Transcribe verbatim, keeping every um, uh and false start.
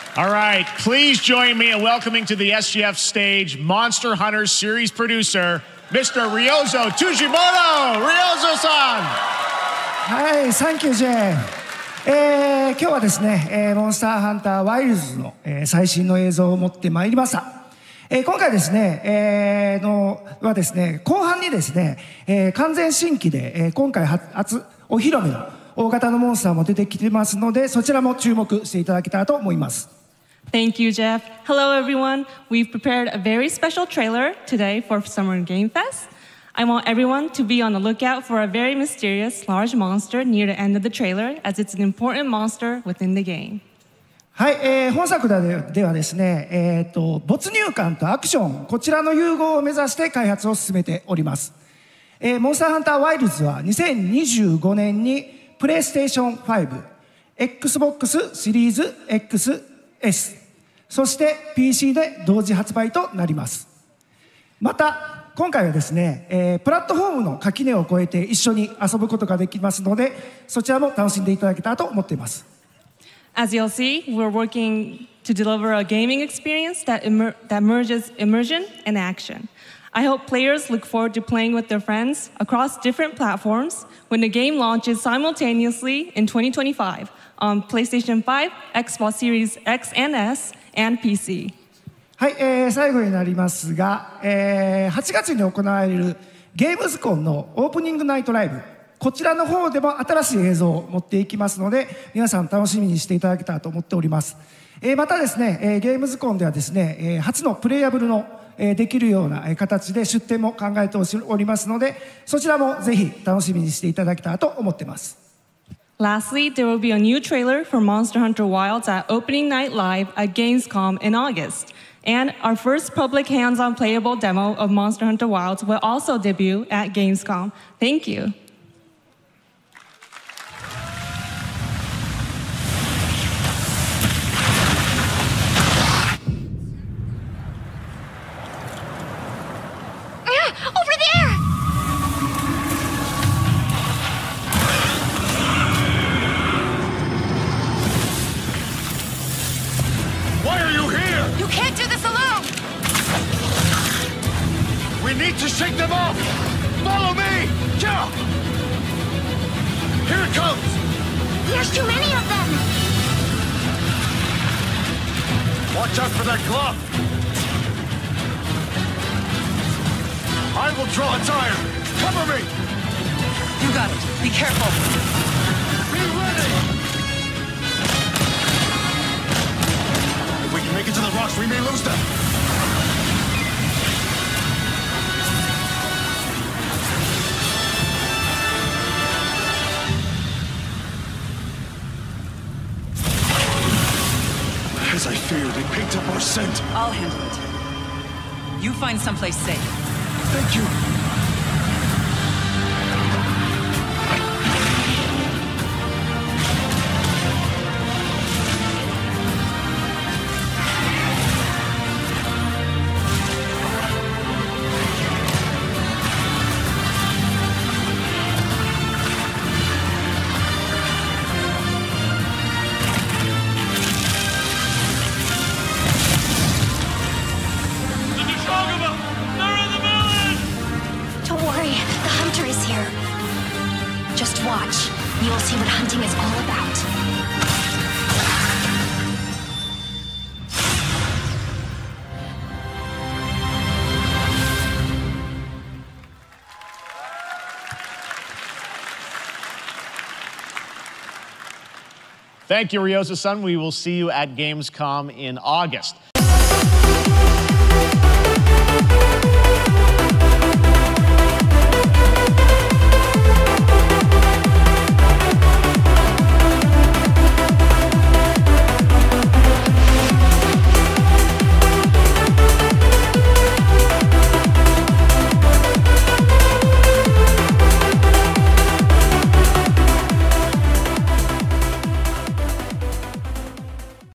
All right, please join me in welcoming to the S G F stage Monster Hunter series producer, Mister Ryozo Tujimoto. Ryozo-san! はい、サンキュージェーン。えー、今日はですね、えー、モンスターハンターワイルズの、えー、最新の映像を持ってまいりました。えー、今回ですね、えー、のはですね、後半にですね、えー、完全新規で、えー、今回初お披露目の大型のモンスターも出てきてますので、そちらも注目していただけたらと思います。 Thank you, Jeff. Hello, everyone. We've prepared a very special trailer today for Summer Game Fest. I want everyone to be on the lookout for a very mysterious large monster near the end of the trailer, as it's an important monster within the game. はい、えー、本作ではではですね、えーと、没入感とアクション、こちらの融合を目指して開発を進めております。えー、モンスターハンターワイルズはにせんにじゅうごねんにプレイステーションファイブ、Xbox シリーズ エックスエス、そして ピーシー で同時発売となります。また今回はですね、えー、プラットフォームの垣根を越えて一緒に遊ぶことができますので、そちらも楽しんでいただけたらと思っています。 As you'll see, we're working to deliver a gaming experience that, immer that merges immersion and action. I hope players look forward to playing with their friends across different platforms when the game launches simultaneously in twenty twenty-five on PlayStation five, Xbox Series X and S, and P C. はい、えー、最後になりますが、えー、はちがつに行われるゲームズコンのオープニングナイトライブ、こちらの方でも新しい映像を持っていきますので、皆さん楽しみにしていただけたらと思っております。えー、またですね、えー、ゲームズコンではですね、えー、初のプレイヤブルの、えー、できるような形で出展も考えておりますので、そちらもぜひ楽しみにしていただけたらと思っています。 Lastly, there will be a new trailer for Monster Hunter Wilds at Opening Night Live at Gamescom in August. And our first public hands-on playable demo of Monster Hunter Wilds will also debut at Gamescom. Thank you. Over there! Why are you here? You can't do this alone! We need to shake them off! Follow me! Jump! Here it comes! There's too many of them! Watch out for that glove! I will draw a tire! Cover me! You got it. Be careful. Be ready! If we can make it to the rocks, we may lose them! As I feared, it picked up our scent. I'll handle it. You find someplace safe. Thank you. Just watch. You'll see what hunting is all about. Thank you, Ryozo-san. We will see you at Gamescom in August.